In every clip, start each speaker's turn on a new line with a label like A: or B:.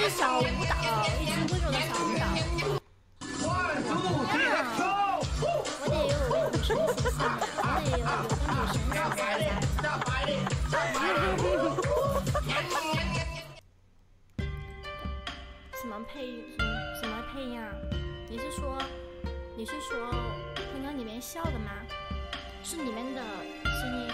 A: 是小舞蹈，一支温柔的小舞蹈。我得有个女神形象，我得有个女神形象。什么配呀？你是说喷缸里面笑的吗？是里面的声音。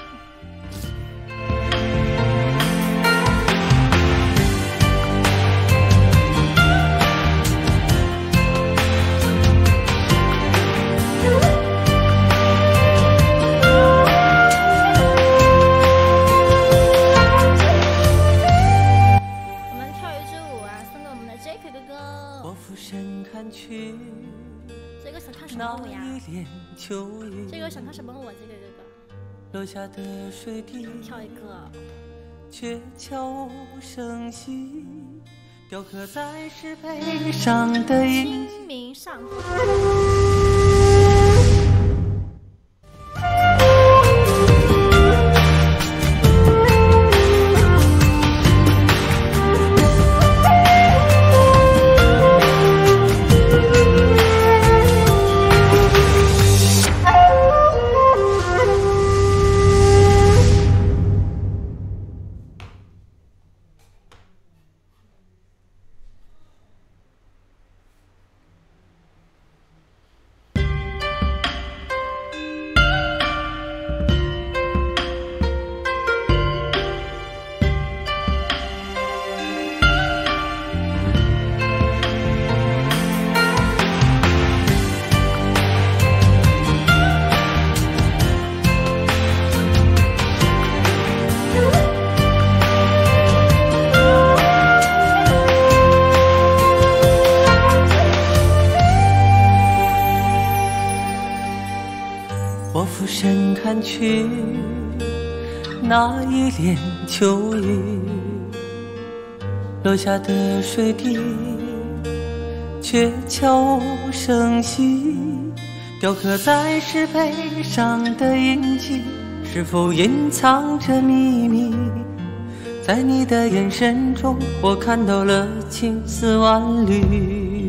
A: 我们跳一支舞啊，送给我们的 Jack 哥哥。
B: 我俯身看去。
A: 这个想看什么舞呀？这个想看什么舞？这个哥哥。
B: 落下的水滴，
A: 跳一个。
B: 却悄无声息，雕刻在石碑上的印记。
A: 清明上河。
B: 我俯身看去，那一帘秋雨，落下的水滴，却悄无声息，雕刻在石碑上的印记，是否隐藏着秘密？在你的眼神中，我看到了青丝万缕。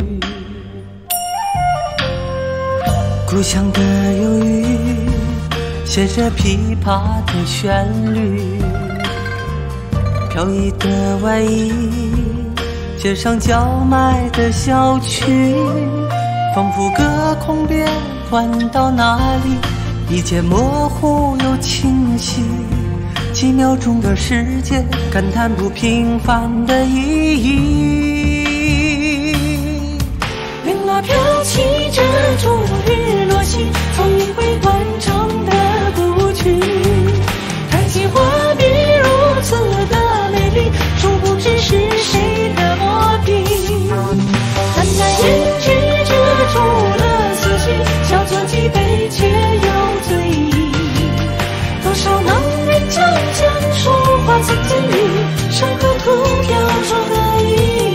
B: 故乡的忧郁，写着琵琶的旋律，飘逸的外衣，街上叫卖的小曲，仿佛隔空变换到哪里，一切模糊又清晰。几秒钟的时间，感叹不平凡的意义。云儿飘起这种日落西，从一回惯常的故去，看见画面如此的美丽，殊不知是谁的墨笔。淡淡胭脂遮住了思绪，小作几杯却有醉意。多少男人将说话曾经语，伤口涂雕琢的意义。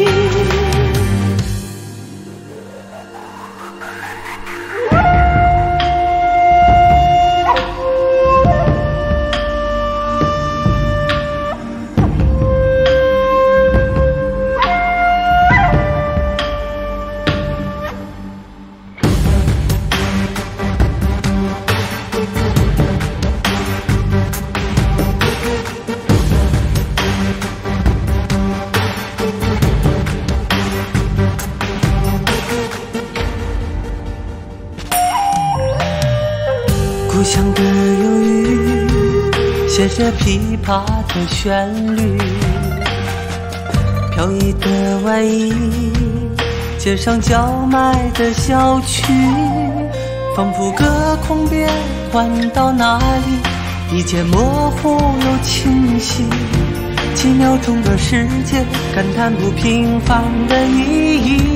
B: 故乡的忧郁，写着琵琶的旋律，飘逸的外衣，街上叫卖的小曲，仿佛隔空变换到哪里，一切模糊又清晰。几秒钟的时间，感叹不平凡的意义。